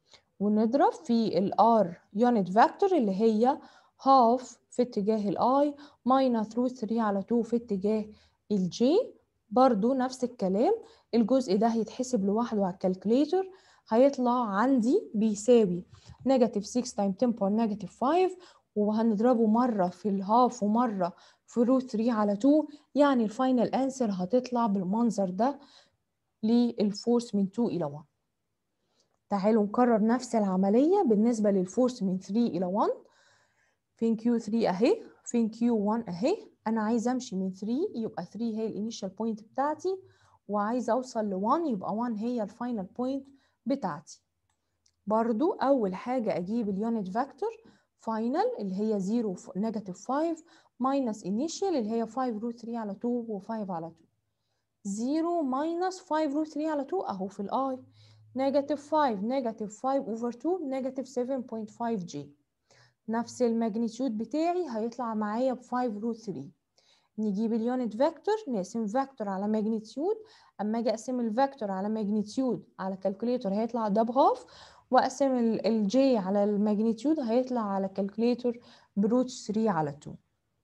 ونضرب في الار يونت فاكتور اللي هي هاف في اتجاه الاي ماينس روت تلاتة على اتنين في اتجاه الجي. برضو نفس الكلام، الجزء ده هيتحسب لوحده على الكالكوليتر هيطلع عندي بيساوي نيجاتيف ستة تايم عشرة باور نيجاتيف خمسة، وهنضربه مره في الهاف ومره في روت تلاتة على اتنين، يعني الفاينل انسر هتطلع بالمنظر ده للفورس من اتنين الى واحد. تعالوا نكرر نفس العملية بالنسبة للفورس من ثري إلى ون. فين كيو ثري أهي، فين كيو ون أهي. أنا عايزة أمشي من ثري، يبقى ثري هي الانيشال بوينت بتاعتي، وعايزة أوصل ل ون، يبقى ون هي الفاينل بوينت بتاعتي. برضو أول حاجة أجيب اليونت فاكتور فاينل اللي هي زيرو نيجاتيف فايف ماينس انيشال اللي هي فايف روت ثري على تو و فايف على تو. زيرو ماينس فايف روت ثري على تو أهو في الآي، نيجاتيف فايف نيجاتيف فايف أوفر تو نيجاتيف سفن بوينت فايف جي. نفس الماجنتيود بتاعي هيطلع معايا ب فايف روت ثري. نجيب اليونت فيكتور، نقسم فيكتور على ماجنتيود. اما اجي اقسم الفيكتور على ماجنتيود على كالكوليتور هيطلع ده بهاف، واقسم الجي على الماجنتيود هيطلع على كالكوليتور بروت ثري على تو.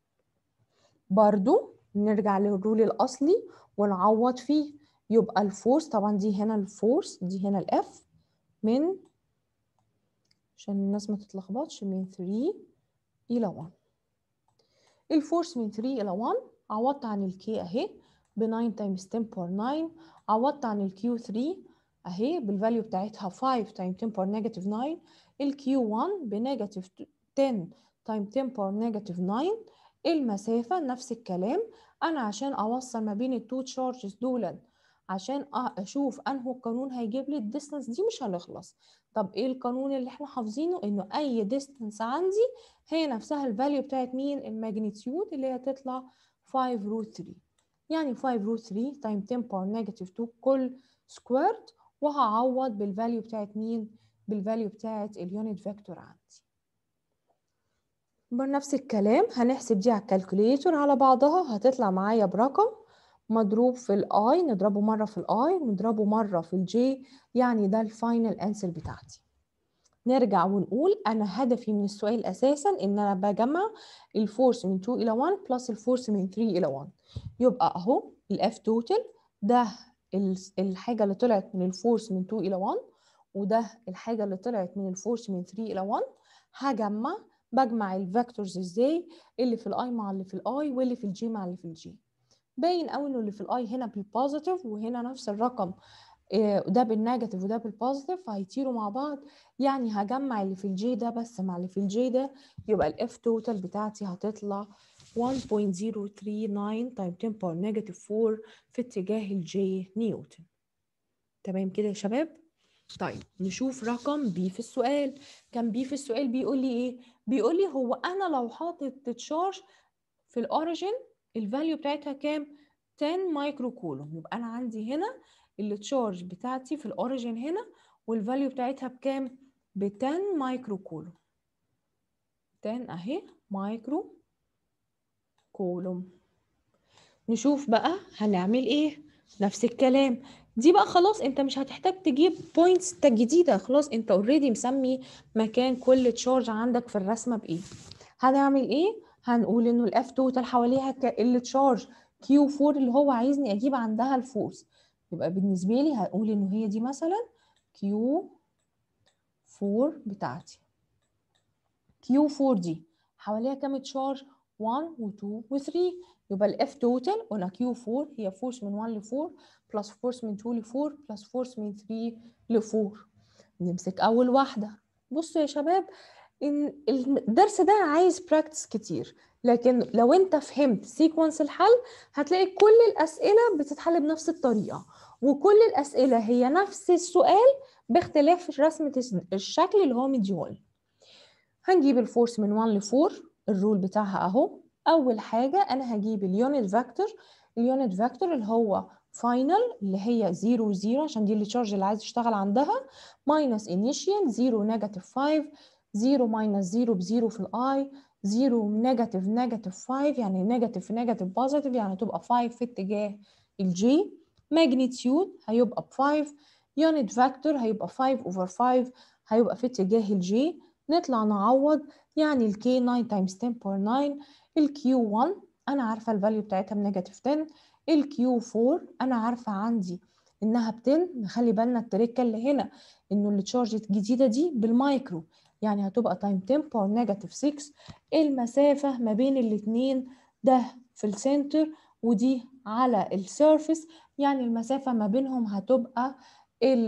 برضو نرجع للرول الاصلي ونعوض فيه. يبقى الفورس طبعا دي هنا الفورس، دي هنا الاف، من عشان الناس ما تتلخبطش من ثري الى ون. الفورس من ثري الى ون عوضت عن الكي اهي ب ناين تايمز تن باور ناين. عوضت عن الكيو ثري اهي بالفاليو بتاعتها فايف تايم تن باور نيجاتيف ناين. الكيو ون بنيجاتيف تن تايم تن باور نيجاتيف ناين. المسافة نفس الكلام. انا عشان اوصل ما بين التو تشارجز دول، عشان اشوف انه قانون هيجيب لي الديستانس دي مش هنخلص. طب ايه القانون اللي احنا حافظينه؟ انه اي ديستانس عندي هي نفسها الفاليو بتاعت مين؟ الماجنتيود اللي هي تطلع فايف روت ثري. يعني فايف روت ثري تايم تن باور نيجاتيف تو كل سكويرد، وهعوض بالفاليو بتاعت مين؟ بالفاليو بتاعت اليونت فيكتور عندي. بنفس الكلام هنحسب دي على الكالكوليتور على بعضها، هتطلع معايا برقم مضروب في الاي، نضربه مره في الاي نضربه مره في الجي، يعني ده الفاينل انسر بتاعتي. نرجع ونقول انا هدفي من السؤال اساسا ان انا بجمع الفورس من تو الى ون بلس الفورس من ثري الى ون. يبقى اهو الاف توتال ده الحاجه اللي طلعت من الفورس من تو الى ون، وده الحاجه اللي طلعت من الفورس من ثري الى ون. هجمع، بجمع الفيكتورز ازاي؟ اللي في الاي مع اللي في الاي، واللي في الجي مع اللي في الجي. باين قوي انه اللي في الاي هنا بالبوزيتيف، وهنا نفس الرقم ده بالنيجاتيف وده بالبوزيتيف، فهيطيروا مع بعض. يعني هجمع اللي في الجي ده بس مع اللي في الجي ده، يبقى الاف توتال بتاعتي هتطلع ون بوينت زيرو ثري ناين تايم تن باور نيجاتيف فور في اتجاه الجي نيوتن. تمام كده يا شباب؟ طيب نشوف رقم بي في السؤال. كان بي في السؤال بيقول لي ايه؟ بيقول لي هو انا لو حاطط تشارج في الاوريجين الفاليو بتاعتها كام؟ عشرة مايكرو كولوم. يبقى انا عندي هنا التشارج بتاعتي في الاوريجين هنا والفاليو بتاعتها بكام؟ ب عشرة مايكرو كولوم. عشرة اهي مايكرو كولوم. نشوف بقى هنعمل ايه. نفس الكلام، دي بقى خلاص انت مش هتحتاج تجيب بوينتس جديده، خلاص انت اوريدي مسمي مكان كل تشارج عندك في الرسمه بايه. هنعمل ايه؟ هنقول انه الاف توتال حواليها التشارج كيو فور اللي هو عايزني اجيب عندها الفورس. يبقى بالنسبه لي هقول انه هي دي مثلا كيو فور بتاعتي. كيو فور دي حواليها كام تشارج؟ واحد و اتنين و تلاتة. يبقى الاف توتال قلنا كيو فور هي فورس من واحد ل أربعة بلس فورس من اتنين ل أربعة بلس فورس من تلاتة ل أربعة. نمسك اول واحده. بصوا يا شباب، ان الدرس ده عايز براكتس كتير، لكن لو انت فهمت سيكونس الحل هتلاقي كل الاسئله بتتحل بنفس الطريقه، وكل الاسئله هي نفس السؤال باختلاف رسمه الشكل اللي هو مديول. هنجيب الفورس من واحد ل أربعة، الرول بتاعها اهو. اول حاجه انا هجيب اليونت فاكتور. اليونت فاكتور اللي هو فاينل اللي هي صفر صفر عشان دي التشارج اللي عايز اشتغل عندها، ماينس انيشيال صفر نيجاتيف خمسة، صفر ماينس صفر بزيرو في الاي، صفر نيجاتيف نيجاتيف خمسة يعني نيجاتيف نيجاتيف بوزيتيف يعني تبقى خمسة في اتجاه الجي. ماجنتيود هيبقى ب خمسة. يونت فاكتور هيبقى خمسة اوفر خمسة هيبقى في اتجاه الجي. نطلع نعوض، يعني الكي تسعة تايمز عشرة باور تسعة. الكيو واحد انا عارفه الفاليو بتاعتها بنيجاتيف عشرة. الكيو أربعة انا عارفه عندي انها ب عشرة. نخلي بالنا التركه اللي هنا انه التشارج الجديده دي بالمايكرو، يعني هتبقى تايم عشرة باور نيجاتيف ستة. المسافه ما بين الاثنين ده في السنتر ودي على السيرفيس، يعني المسافه ما بينهم هتبقى ال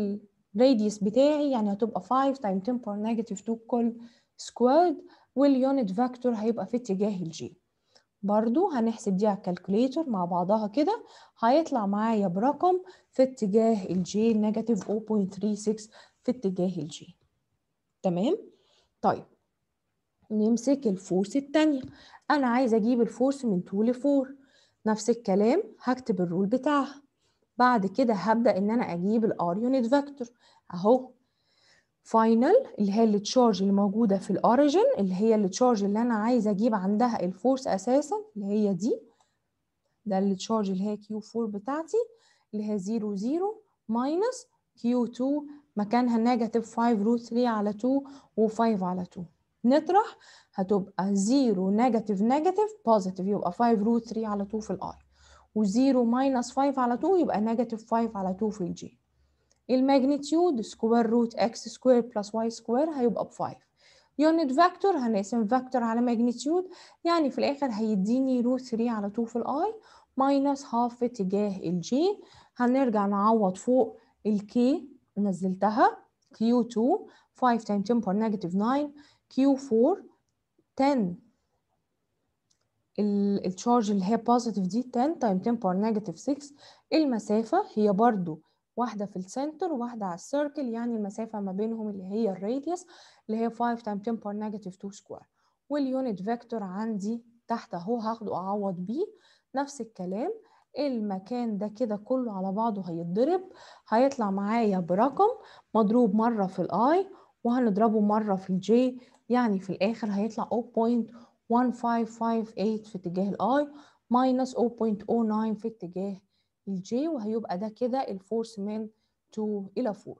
radius بتاعي يعني هتبقى five times ten power negative two كل squared، واليونت فاكتور هيبقى في اتجاه الجي. برضو هنحسب دي على الكالكوليتر مع بعضها كده، هيطلع معايا برقم في اتجاه الجي نيجاتيف zero point three six في اتجاه الجي. تمام؟ طيب نمسك الفورس التانية. أنا عايزة أجيب الفورس من two ل four. نفس الكلام هكتب الرول بتاعها. بعد كده هبدأ إن أنا أجيب الار يونت فاكتور أهو. فاينل اللي هي التشارج اللي موجودة في الأوريجين، اللي هي التشارج اللي أنا عايزة أجيب عندها الفورس أساسا، اللي هي دي. ده التشارج اللي هي كيو four بتاعتي، اللي هي zero zero minus كيو two مكانها نيجاتيف five root three على two و five على two. نطرح هتبقى zero نيجاتيف نيجاتيف بوزيتيف، يبقى five root three على two في الاي، و zero minus five على two يبقى نيجاتيف five على two في الجي. الماجنتيود سكوير روت اكس سكوير بلس واي سكوير هيبقى ب five. يونت فاكتور هنقسم فاكتور على ماجنتيود، يعني في الاخر هيديني روت three على two في الاي ماينس half في اتجاه الجي. هنرجع نعوض فوق الكي، نزلتها كيو two five times ten power negative nine، كيو four ten، التشارج اللي هي بوزيتيف دي ten times ten power negative six. المسافة هي برضو واحدة في السنتر وواحدة على السيركل، يعني المسافة ما بينهم اللي هي الراديوس اللي هي five times ten power negative two سكوير. واليونت فيكتور عندي تحت اهو هاخده اعوض بيه. نفس الكلام المكان ده كده كله على بعضه هيتضرب، هيطلع معايا برقم مضروب مرة في الاي وهنضربه مرة في الجي، يعني في الاخر هيطلع zero point one five five eight في اتجاه الاي ماينس zero point zero nine في اتجاه الجي، وهيبقى ده كده الفورس من two إلى four.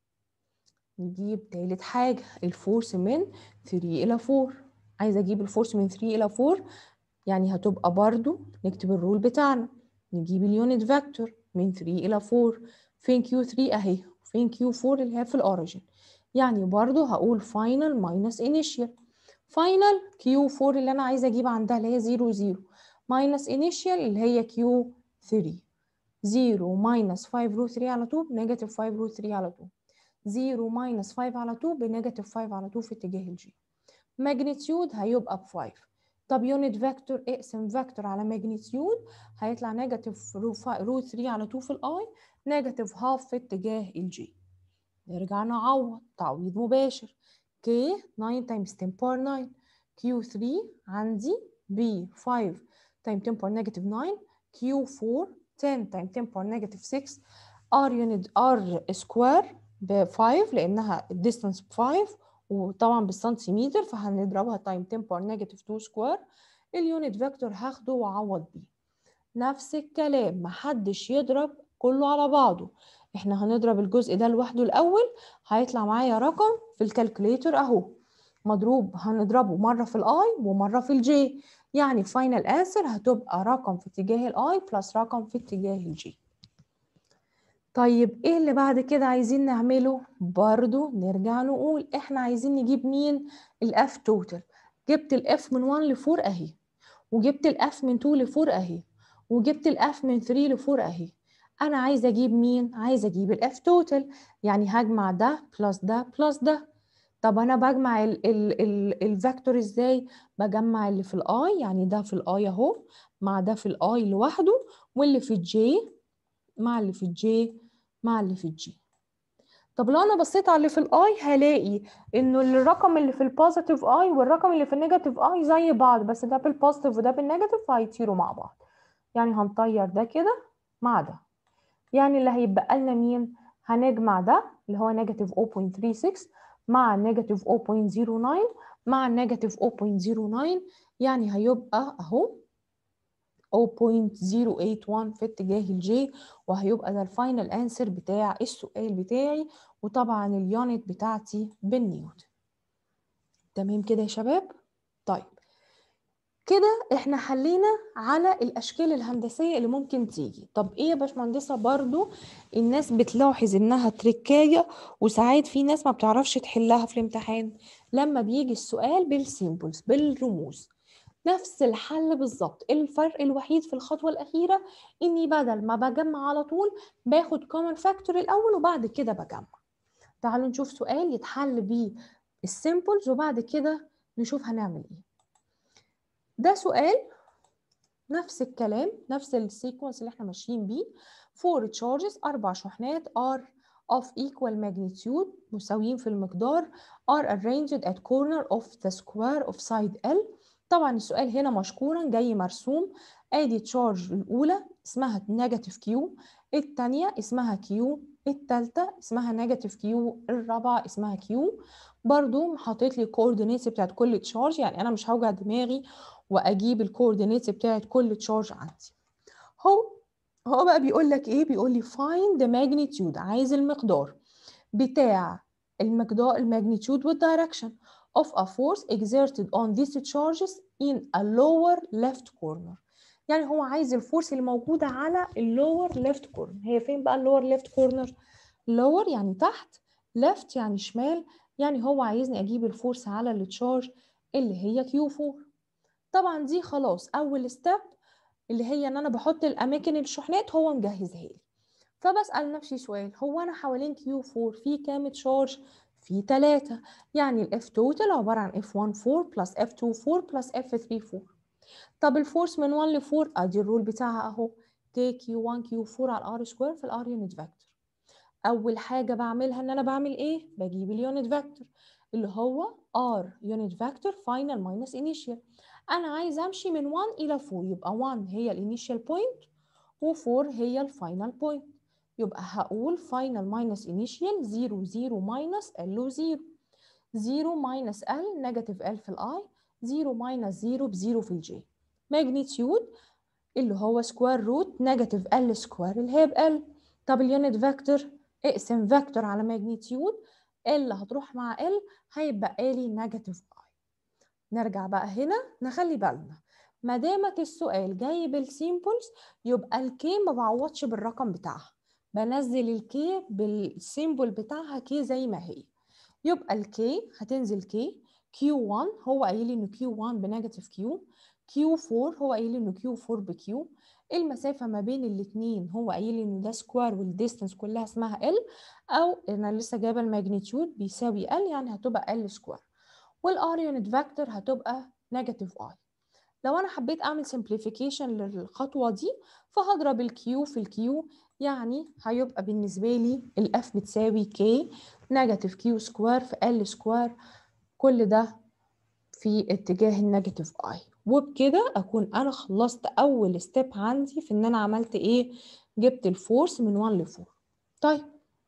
نجيب تالت حاجة الفورس من three إلى four. عايزة أجيب الفورس من three إلى four، يعني هتبقى برضو نكتب الرول بتاعنا، نجيب اليونت فاكتور من three إلى four. فين كيو three أهي، فين كيو four اللي هي في الأوريجين، يعني برضو هقول final minus initial. فاينل كيو four اللي انا عايزه اجيب عندها اللي هي zero zero ماينس انيشال اللي هي كيو three. zero ماينس five root three على two بنيجاتيف five root three على two. zero ماينس five على two بنيجاتيف five على two في اتجاه الجي. ماجنتيود هيبقى ب five. طب يونت فاكتور اقسم فاكتور على ماجنتيود هيطلع نيجاتيف روت three على two في الاي نيجاتيف half في اتجاه الجي. نرجع نعوض تعويض مباشر. K nine times ten power nine، كيو three عندي ب five times ten power negative nine، كيو four ten times ten power negative six، R unit R سكوير ب five لأنها الديستانس ب five وطبعا بالسنتيمتر فهنضربها times ten power negative two سكوير. اليونت فيكتور هاخده وأعوض بيه. نفس الكلام محدش يضرب كله على بعضه، احنا هنضرب الجزء ده لوحده الاول، هيطلع معايا رقم في الكالكوليتر اهو مضروب، هنضربه مره في الاي ومره في الجي، يعني فاينل انسر هتبقى رقم في اتجاه الاي بلس رقم في اتجاه الجي. طيب ايه اللي بعد كده عايزين نعمله؟ برضو نرجع نقول احنا عايزين نجيب مين؟ الاف توتال. جبت الاف من one ل four اهي، وجبت الاف من two ل four اهي، وجبت الاف من three ل four اهي. انا عايزه اجيب مين؟ عايزه اجيب الاف توتال، يعني هجمع ده بلس ده بلس ده. طب انا بجمع الفاكتور ازاي؟ بجمع اللي في الاي، يعني ده في الاي اهو مع ده في الاي لوحده، واللي في الجي مع اللي في الجي مع اللي في الجي. طب لو انا بصيت على اللي في الاي هلاقي انه الرقم اللي في البوزيتيف اي والرقم اللي في النيجاتيف اي زي بعض، بس ده بالبوزيتيف وده بالنيجاتيف فهيطيروا مع بعض، يعني هنطير ده كده مع ده، يعني اللي هيبقى لنا مين؟ هنجمع ده اللي هو نيجاتيف zero point three six مع نيجاتيف zero point zero nine مع نيجاتيف zero point zero nine، يعني هيبقى اهو zero point zero eight one في اتجاه الجي، وهيبقى ده الفاينل انسر بتاع السؤال بتاعي، وطبعا اليونت بتاعتي بالنيوتن. تمام كده يا شباب؟ طيب كده احنا حلينا على الاشكال الهندسيه اللي ممكن تيجي. طب ايه يا باشمهندسه؟ برضو الناس بتلاحظ انها تركايه وساعات في ناس ما بتعرفش تحلها في الامتحان، لما بيجي السؤال بالسيمبلز بالرموز نفس الحل بالظبط. الفرق الوحيد في الخطوه الاخيره اني بدل ما بجمع على طول باخد كومن فاكتور الاول وبعد كده بجمع. تعالوا نشوف سؤال يتحل بيه السيمبلز وبعد كده نشوف هنعمل ايه. ده سؤال نفس الكلام، نفس السيكونس اللي احنا ماشيين بيه. four charges، أربع شحنات are of equal magnitude، مساويين في المقدار، are arranged at corner of the square of side L. طبعا السؤال هنا مشكورا جاي مرسوم. ادي تشارج الأولى اسمها نيجاتيف كيو، الثانية اسمها كيو، الثالثة اسمها نيجاتيف كيو، الرابعة اسمها كيو. برضو حاطط لي الكوردينيتس بتاعت كل تشارج، يعني أنا مش هوجع دماغي واجيب الكوردينيتس بتاعت كل تشارج عندي. هو هو بقى بيقول لك ايه؟ بيقول لي find the magnitude، عايز المقدار بتاع المقدار الماجنتيود والدايركشن of a force exerted on these charges in a lower left corner. يعني هو عايز الفورس اللي موجوده على اللور ليفت كورنر. هي فين بقى اللور ليفت كورنر؟ lower يعني تحت، left يعني شمال، يعني هو عايزني اجيب الفورس على التشارج اللي هي كيو فور. طبعا دي خلاص اول ستيب اللي هي ان انا بحط الاماكن الشحنات هو مجهزها لي. فبسال نفسي سؤال، هو انا حوالين كيو فور في كام تشارج؟ في ثلاثة، يعني الاف توتال عباره عن اف واحد فور بلس اف اتنين فور بلس اف تلاتة فور. طب الفورس من واحد ل أربعة ادي الرول بتاعها اهو، كي كيو واحد كيو فور على الار سكوير في الار يونت فيكتور. اول حاجه بعملها ان انا بعمل ايه؟ بجيب اليونت فيكتور اللي هو ار يونت فيكتور فاينل ماينس انيشال. انا عايز امشي من واحد الى أربعة، يبقى واحد هي الانيشال بوينت و4 هي الفاينل بوينت. يبقى هقول فاينل ماينس انيشال صفر صفر ماينس ال صفر، صفر ماينس ال نيجاتيف ال في الاي، صفر ماينس صفر بصفر في الجي. ماجنتيود اللي هو سكوير روت نيجاتيف ال سكوير اللي هي بال. طب اليونت فيكتور اقسم فيكتور على ماجنتيود، ال هتروح مع ال هيبقى لي نيجاتيف اي. نرجع بقى هنا نخلي بالنا، ما دامت السؤال جاي بالسيمبلز يبقى الكي ما بعوضش بالرقم بتاعها، بنزل الكي بالسيمبل بتاعها كي زي ما هي. يبقى الكي هتنزل كي كيو واحد هو قايل لي انه كيو واحد بنيجاتيف كيو، كيو أربعة هو قايل لي انه كيو أربعة بكيو، المسافه ما بين الاثنين هو قايل لي انه ده سكوير والديستنس كلها اسمها ال، او انا لسه جايبه الماجنتيود بيساوي ال يعني هتبقى ال سكوير، والار يونت فاكتور هتبقى نيجاتيف اي. لو انا حبيت اعمل سمبليفيكيشن للخطوه دي فهضرب الكيو في الكيو، يعني هيبقى بالنسبه لي الاف بتساوي كي نيجاتيف كيو سكوير في ال سكوير، كل ده في اتجاه النيجاتيف اي. وبكده اكون انا خلصت اول ستيب عندي في ان انا عملت ايه؟ جبت الفورس من واحد ل أربعة. طيب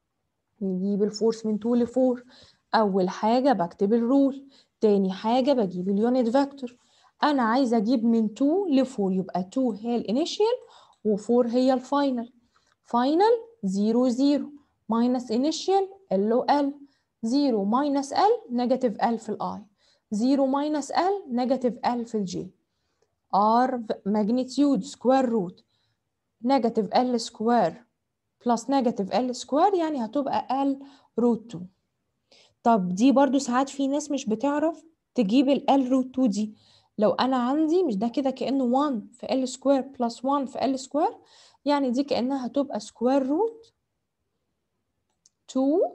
نجيب الفورس من اتنين ل أربعة. اول حاجه بكتب الرول، تاني حاجه بجيب اليونت فيكتور. انا عايزه اجيب من اتنين ل أربعة، يبقى اتنين هي الانيشال و4 هي الفاينل. فاينل صفر صفر ماينس انيشال ال او ال، صفر ماينس ال نيجاتيف ال في الاي، صفر ماينس ال نيجاتيف ال في الجي. ار ماجنتيود سكوير روت نيجاتيف ال سكوير بلس نيجاتيف ال سكوير يعني هتبقى ال روت اتنين. طب دي برضو ساعات في ناس مش بتعرف تجيب ال ال روت اتنين دي. لو انا عندي مش ده كده كأنه واحد في ال سكوير بلس واحد في ال سكوير، يعني دي كأنها هتبقى سكوير روت اتنين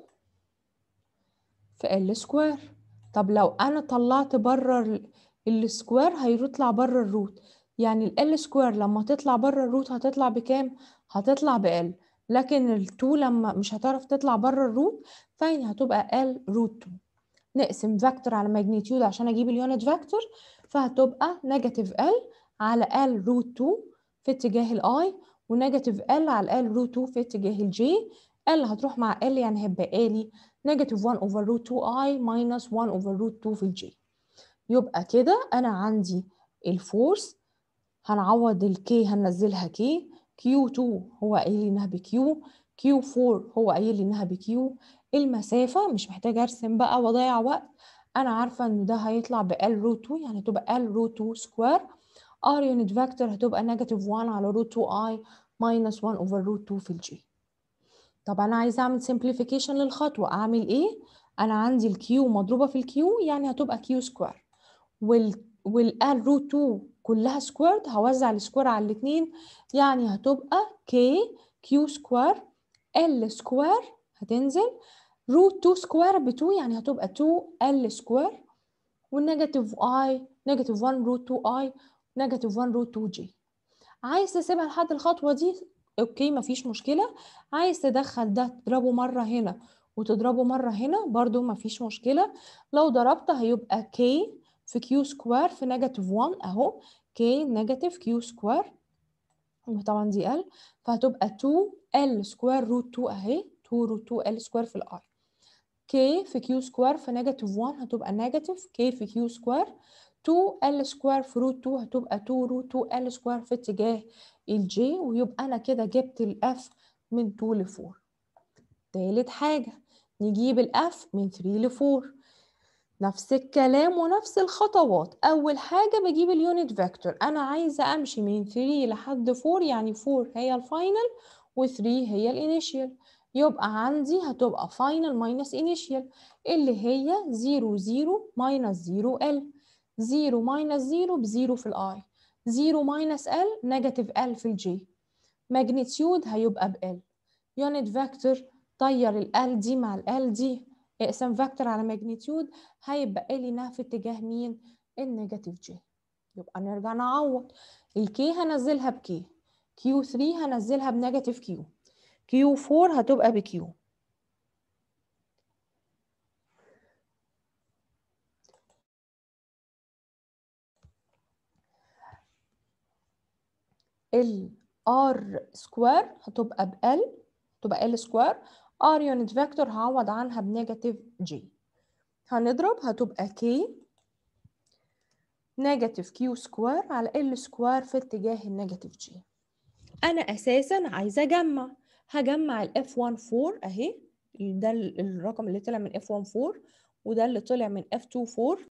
في ال سكوير. طب لو انا طلعت بره السكوير هيطلع بره الروت، يعني ال سكوير لما تطلع بره الروت هتطلع بكام؟ هتطلع ب ال، لكن ال اتنين لما مش هتعرف تطلع بره الروت فين هتبقى ال روت اتنين. نقسم فاكتور على ماجنتيود عشان اجيب اليونت فاكتور، فهتبقى نيجاتيف ال على ال روت اتنين في اتجاه الاي، ونيجاتيف ال على ال روت اتنين في اتجاه الجي. ال هتروح مع ال يعني هيبقى لي نيجاتيف واحد اوفر روت اتنين اي ماينس واحد اوفر روت اتنين في الجي. يبقى كده انا عندي الفورس هنعوض الكي هننزلها كي، كيو اتنين هو قايل لي انها بكيو، كيو أربعة هو قايل لي انها بكيو. المسافه مش محتاجه ارسم بقى واضيع وقت، انا عارفه ان ده هيطلع ب ال روت اتنين يعني هتبقى ال روت اتنين سكوير. ار يونت فاكتور هتبقى نيجاتيف واحد على روت اتنين اي ماينس واحد اوفر روت اتنين في الجي. طب انا عايزه اعمل سمبليفيكيشن للخطوه، اعمل ايه؟ انا عندي الكيو مضروبه في الكيو يعني هتبقى كيو سكوير، وال والال روت اتنين كلها سكويرد هوزع السكوير على الاثنين يعني هتبقى كي كيو سكوير ال سكوير هتنزل روت اتنين سكوير ب اتنين يعني هتبقى اتنين ال سكوير، والنيجاتيف اي نيجاتيف واحد روت اتنين اي نيجاتيف واحد روت اتنين جي. عايز تسيبها لحد الخطوة دي اوكي مفيش مشكلة. عايز تدخل ده تضربه مرة هنا وتضربه مرة هنا برضو مفيش مشكلة. لو ضربت هيبقى k في q سكوير في نيجاتيف واحد اهو k نيجاتيف q سكوير، طبعا دي ال، فهتبقى اتنين ال سكوير روت اتنين اهي اتنين روت اتنين ال سكوير في الاي. k في q سكوير في نيجاتيف واحد هتبقى نيجاتيف k في q سكوير، اتنين ال سكوير في روت اتنين هتبقى اتنين روت اتنين ال سكوير في اتجاه الجي، ويبقى انا كده جبت الاف من اتنين ل اربعة. تالت حاجة نجيب الاف من تلاتة ل اربعة، نفس الكلام ونفس الخطوات. اول حاجة بجيب اليونت فيكتور، انا عايزة امشي من تلاتة لحد اربعة يعني اربعة هي الفاينل و3 هي الانيشيال، يبقى عندي هتبقى فاينل ماينس انيشيال اللي هي صفر صفر ماينس صفر ال، صفر ماينس صفر بزيرو في الاي، صفر ماينس ال نيجاتيف ال في الجي. ماجنتيود هيبقى ب ال. يونت فيكتور طير ال دي مع ال دي، اقسم فيكتور على ماجنتيود هيبقى لنا في اتجاه مين؟ النيجاتيف جي. يبقى نرجع نعوض. الكي هنزلها بكي، كيو تلاتة هنزلها بنيجاتيف كيو، كيو اربعة هتبقى بكيو. ال ار سكوير هتبقى ب ال، تبقى ال سكوير. ار يونت فيكتور هعوض عنها بنيجاتيف جي، هنضرب هتبقى كي نيجاتيف كيو سكوير على ال سكوير في اتجاه النيجاتيف جي. انا اساسا عايزه اجمع، هجمع الاف واحد اربعة اهي، ده الرقم اللي طلع من اف واحد اربعة وده اللي طلع من اف اتنين اربعة.